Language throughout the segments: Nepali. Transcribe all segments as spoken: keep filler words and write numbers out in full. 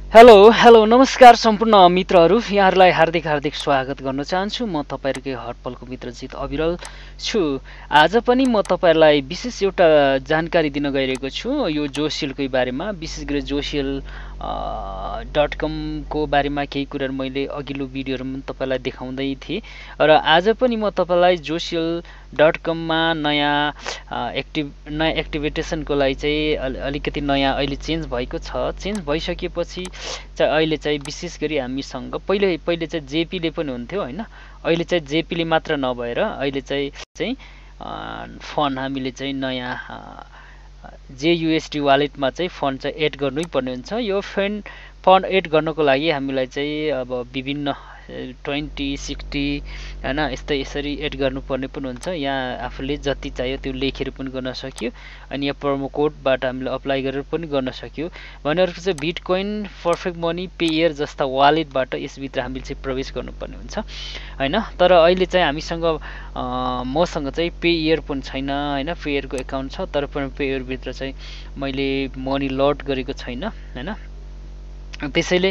हेलो हेलो नमस्कार सम्पूर्ण मित्रहरू, यहाँहरूलाई हार्दिक हार्दिक स्वागत गर्न चाहन्छु। म तपाईँहरूकै हटपलको मित्र जित अविरल छु। आज पनि म तपाईँहरूलाई विशेष एउटा जानकारी दिन गइरहेको छु यो जोसियलकै बारेमा। विशेष गरी जोसियल डट कमको बारेमा केही कुराहरू मैले अघिल्लो भिडियोहरूमा तपाईँलाई देखाउँदै थिएँ र आज पनि म तपाईँलाई जोसियल डट कममा नयाँ एक्टिभ नयाँ एक्टिभिटेसनको लागि चाहिँ अलि अलिकति नयाँ अहिले चेन्ज भएको छ। चेन्ज भइसकेपछि चाहिँ अहिले चाहिँ विशेष गरी हामीसँग पहिले पहिले चाहिँ जेपीले पनि हुन्थ्यो होइन, अहिले चाहिँ जेपीले मात्र नभएर अहिले चाहिँ चाहिँ फन्ड हामीले चाहिँ नयाँ जेयुएसडी वालेटमा चाहिँ फन्ड चाहिँ एड गर्नै पर्ने हुन्छ। यो फन्ड फन्ड एड गर्नको लागि हामीलाई चाहिँ अब विभिन्न ट्वेन्टी सिक्सटी होइन यस्तै यसरी एड गर्नुपर्ने पनि हुन्छ। यहाँ आफूले जति चाहियो त्यो लेखेर पनि गर्न सक्यो अनि यहाँ प्रोमो कोडबाट हामीले अप्लाई गरेर पनि गर्न सक्यो। भनेर चाहिँ बिटकोइन पर्फेक्ट मनी पेयर जस्ता वालेटबाट यसभित्र हामीले चाहिँ प्रवेश गर्नुपर्ने हुन्छ होइन। तर अहिले चाहिँ हामीसँग मसँग चाहिँ पेयर पनि छैन होइन, पेयरको एकाउन्ट छ तर पनि पेयरभित्र चाहिँ मैले मनी लोड गरेको छैन होइन। त्यसैले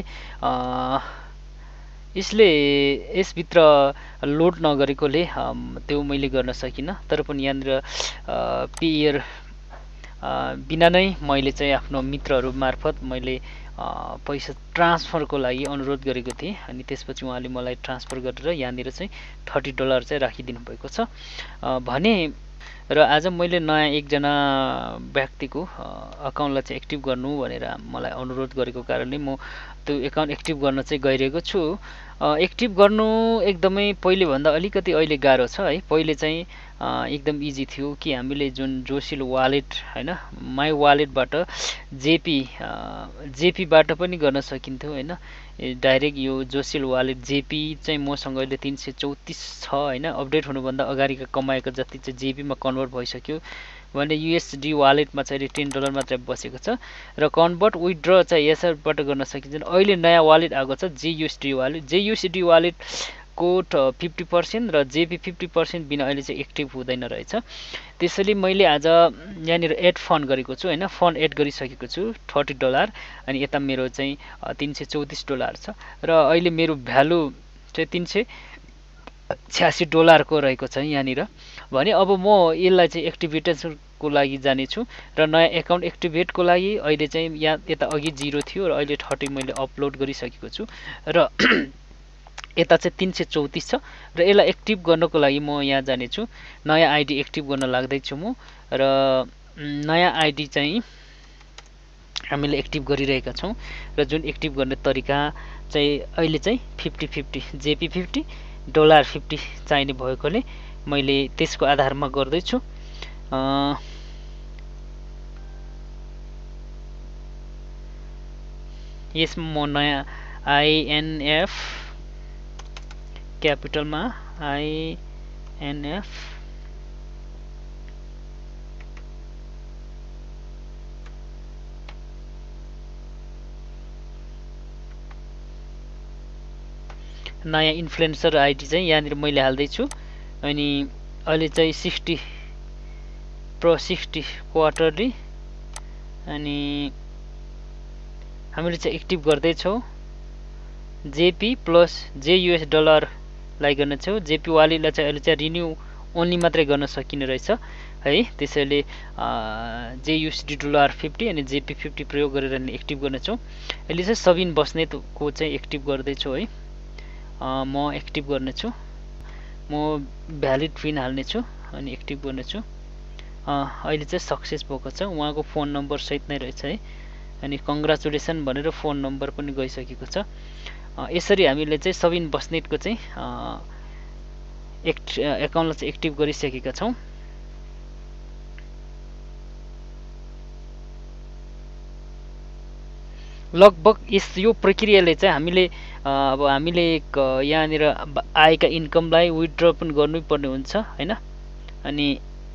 यसले यसभित्र लोड नगरेकोले त्यो मैले गर्न सकिनँ। तर पनि यहाँनिर पेयर बिना नै मैले चाहिँ आफ्नो मित्रहरू मार्फत मैले पैसा ट्रान्सफरको लागि अनुरोध गरेको थिएँ अनि त्यसपछि उहाँले मलाई ट्रान्सफर गरेर यहाँनिर चाहिँ थर्टी डलर चाहिँ राखिदिनु भएको छ भने। र आज मैले नयाँ एकजना व्यक्तिको अकाउन्टलाई चाहिँ एक्टिभ गर्नु भनेर मलाई अनुरोध गरेको कारणले म त्यो एकाउन्ट एक्टिभ गर्न चाहिँ गइरहेको छु। एक्टिभ गर्नु एकदमै पहिलेभन्दा अलिकति अहिले गाह्रो छ है। पहिले चाहिँ एकदम इजी थियो कि हामीले जुन जोसियल वालेट होइन माई वालेटबाट जेपी जेपीबाट पनि गर्न सकिन्थ्यो होइन। डाइरेक्ट यो जोसियल वालेट जेपी चाहिँ मसँग अहिले तिन सय चौतिस छ होइन। अपडेट हुनुभन्दा अगाडिका कमाएको जति चाहिँ जेपीमा कन्भर्ट भइसक्यो भने युएसडी वालेटमा चाहिँ अहिले टेन डलर मात्रै बसेको छ र कन्भर्ट विथड्र चाहिँ यसबाट गर्न सकिन्छ। अहिले नयाँ वालेट आएको छ जेयुएसडी वालेट। जेयुएसडी वालेटको फिफ्टी पर्सेन्ट र जेपी फिफ्टी पर्सेन्ट बिना अहिले चाहिँ एक्टिभ हुँदैन रहेछ। त्यसैले मैले आज यहाँनिर एड फन्ड गरेको छु होइन, फन्ड एड गरिसकेको छु थर्टी डलर अनि यता मेरो चाहिँ तिन सय चौतिस डलर छ र अहिले मेरो भ्यालु चाहिँ तिन सय छ्यासी डलरको रहेको छ यहाँनिर भने। अब म यसलाई चाहिँ एक्टिभेटेसनको लागि जानेछु र नयाँ एकाउन्ट एक्टिभेटको लागि अहिले चाहिँ यहाँ यता अघि जिरो थियो र अहिले थर्टी मैले अपलोड गरिसकेको छु र यता चाहिँ तिन सय चौतिस छ र यसलाई एक्टिभ गर्नको लागि म यहाँ जानेछु। नयाँ आइडी एक्टिभ गर्न लाग्दैछु म र नयाँ आइडी चाहिँ हामीले एक्टिभ गरिरहेका छौँ र जुन एक्टिभ गर्ने तरिका चाहिँ अहिले चाहिँ fifty fifty JP fifty dollar fifty चाहिने भएकोले मैले त्यसको आधारमा गर्दैछु। यसमा म नयाँ आइएनएफ क्यापिटलमा आइएनएफ नयाँ इन्फ्लुएन्सर आइडी चाहिँ यहाँनिर मैले हाल्दैछु अनि अहिले चाहिँ सिक्सटी प्रो सिक्सटी क्वार्टरली अनि हामीले चाहिँ एक्टिभ गर्दैछौँ। जेपी प्लस जेयुएस डलरलाई गर्नेछौँ। जेपी वालीलाई चाहिँ अहिले चाहिँ रिन्यू ओन्ली मात्रै गर्न सकिने रहेछ है। त्यसैले जेयुएसडी डलर फिफ्टी अनि जेपी फिफ्टी प्रयोग गरेर एक्टिभ गर्नेछौँ। अहिले चाहिँ सबिन बस्नेतको चाहिँ एक्टिभ गर्दैछु है। म एक्टिभ गर्नेछु, म भ्यालिड पिन हाल्नेछु अनि एक्टिभ गर्नेछु। अहिले चाहिँ सक्सेस भएको छ, उहाँको फोन नम्बर सहित नै रहेछ है अनि कङ्ग्रेचुलेसन भनेर फोन नम्बर पनि गइसकेको छ। यसरी हामीले चाहिँ सबिन बस्नेतको चाहिँ एक्ट एकाउन्टलाई चाहिँ एक्टिभ गरिसकेका छौँ। लगभग यस यो प्रक्रियाले चाहिँ हामीले अब हामीले यहाँनिर आएका इन्कमलाई विथड्र पनि गर्नै पर्ने हुन्छ होइन अनि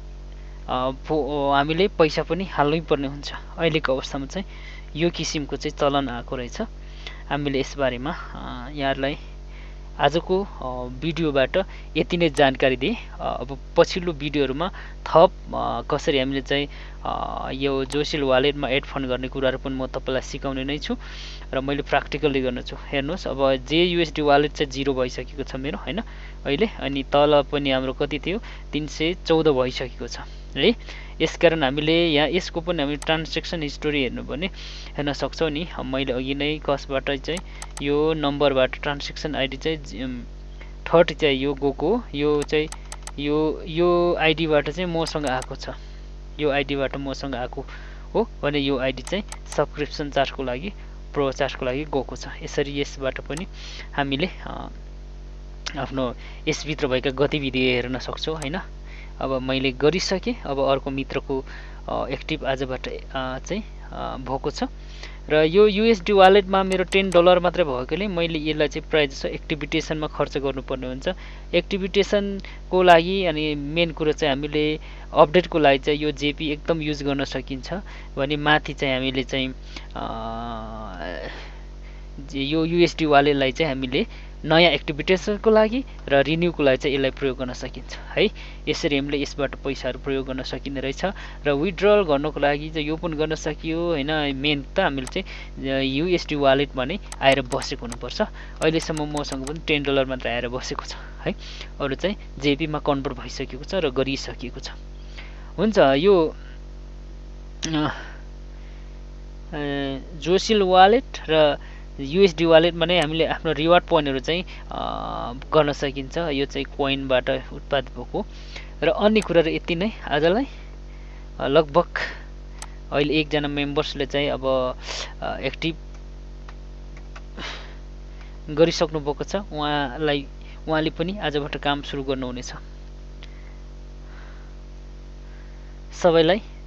हामीले पैसा पनि हाल्नै पर्ने हुन्छ। अहिलेको अवस्थामा चाहिँ यो किसिमको चाहिँ चलन आएको रहेछ। हामीले यसबारेमा यहाँहरूलाई आजको भिडियोबाट यति नै जानकारी दिएँ। अब पछिल्लो भिडियोहरूमा थप कसरी हामीले चाहिँ यो जोसिल वालेटमा एड फन्ड गर्ने कुराहरू पनि म तपाईँलाई सिकाउने नै छु र मैले प्र्याक्टिकली गर्न छु। हेर्नुहोस् अब जे युएसडी वालेट चाहिँ जिरो भइसकेको छ मेरो होइन अहिले, अनि तल पनि हाम्रो कति थियो तिन सय चौध भइसकेको छ है। यसकारण हामीले यहाँ यसको पनि हामी ट्रान्जेक्सन हिस्टोरी हेर्नु भने हेर्न सक्छौँ नि। मैले अघि नै कसबाट चाहिँ यो नम्बरबाट ट्रान्जेक्सन आइडी चाहिँ थर्टी चाहिँ यो गएको, यो चाहिँ यो यो आइडीबाट चाहिँ मसँग आएको छ, यो आइडीबाट मसँग आएको हो भने यो आइडी चाहिँ सब्सक्रिप्सन चार्जको लागि प्रो चार्जको लागि गएको छ। यसरी यसबाट पनि हामीले आफ्नो यसभित्र भएका गतिविधि हेर्न सक्छौँ होइन। अब मैले गरिसकेँ, अब अर्को मित्रको एक्टिभ आजबाट चाहिँ भएको छ र यो युएसडी वालेटमा मेरो टेन डलर मात्रै भएकोले मैले यसलाई चाहिँ प्रायः जस्तो एक्टिभिटेसनमा खर्च गर्नुपर्ने हुन्छ। एक्टिभिटेसनको लागि अनि मेन कुरो चाहिँ हामीले अपडेटको लागि चाहिँ यो जेपी एकदम युज गर्न सकिन्छ भने माथि चाहिँ हामीले चाहिँ यो युएसडी वालेटलाई चाहिँ हामीले नयाँ एक्टिभिटेसनको लागि र रिन्युको लागि चाहिँ यसलाई प्रयोग गर्न सकिन्छ है। यसरी हामीले यसबाट पैसाहरू प्रयोग गर्न सकिने रहेछ र विथड्रल गर्नको लागि चाहिँ यो पनि गर्न सकियो होइन। मेन त हामीले चाहिँ युएसडी वालेटमा नै आएर बसेको हुनुपर्छ। अहिलेसम्म मसँग पनि टेन डलर मात्र आएर बसेको छ है, अरू चाहिँ जेपीमा कन्भर्ट भइसकेको छ र गरिसकेको छ। हुन्छ, यो जोसिल वालेट र युएसडी वालेटमा नै हामीले आफ्नो रिवार्ड पोइन्टहरू चाहिँ गर्न सकिन्छ। यो चाहिँ कोइनबाट उत्पादित भएको र अन्य कुराहरू यति नै आजलाई। लगभग अहिले एकजना मेम्बर्सले चाहिँ अब एक्टिभ गरिसक्नु भएको छ, उहाँलाई उहाँले पनि आजबाट काम सुरु गर्नुहुनेछ। सबैलाई